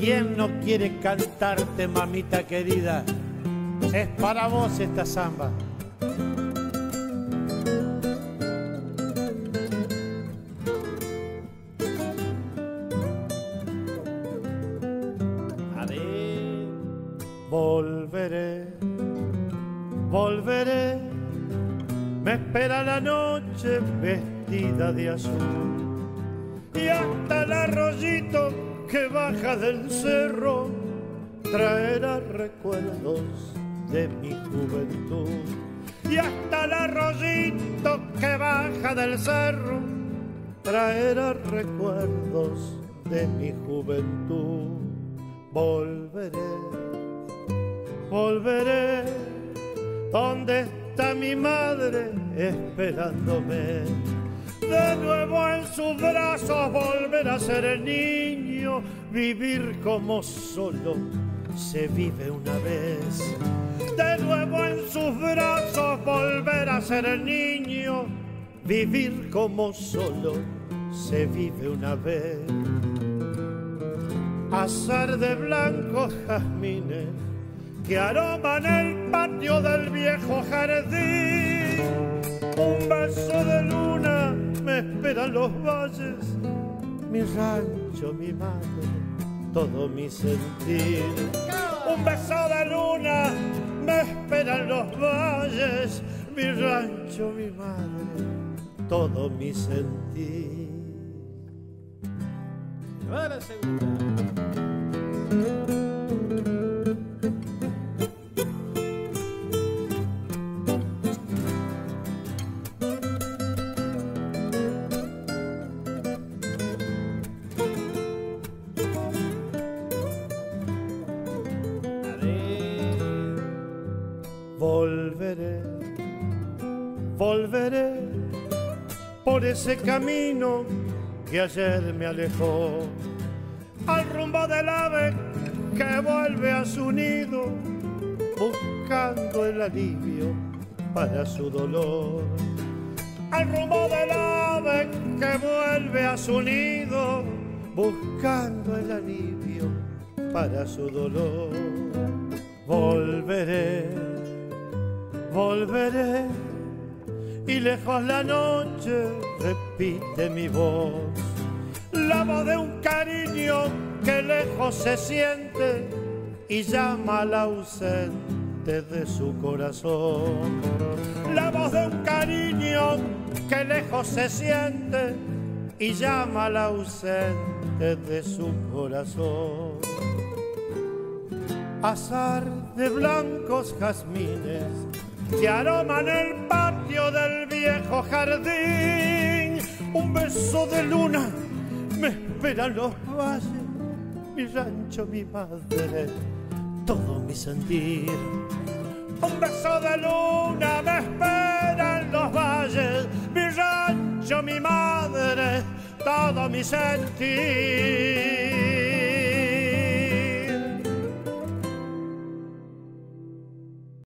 ¿Quién no quiere cantarte, mamita querida? Es para vos esta samba. Volveré, volveré, me espera la noche vestida de azul y hasta el arroyito que baja del cerro traerá recuerdos de mi juventud. Y hasta el arroyito que baja del cerro traerá recuerdos de mi juventud. Volveré, volveré, ¿dónde está mi madre esperándome? De nuevo en sus brazos volver a ser el niño, vivir como solo se vive una vez. De nuevo en sus brazos volver a ser el niño, vivir como solo se vive una vez. Azar de blancos jazmines que aroman el patio del viejo jardín. Un beso de luna me esperan los valles, mi rancho, mi madre, todo mi sentir. Un beso de luna me esperan los valles, mi rancho, mi madre, todo mi sentir. Va la segunda. Volveré, volveré por ese camino que ayer me alejó, al rumbo del ave que vuelve a su nido, buscando el alivio para su dolor. Al rumbo del ave que vuelve a su nido, buscando el alivio para su dolor. Volveré, volveré, y lejos la noche repite mi voz, la voz de un cariño que lejos se siente y llama al ausente de su corazón. La voz de un cariño que lejos se siente y llama al ausente de su corazón. Azar de blancos jazmines que aroman el patio del viejo jardín. Un beso de luna me esperan los valles, mi rancho, mi madre, todo mi sentir. Un beso de luna me esperan los valles, mi rancho, mi madre, todo mi sentir.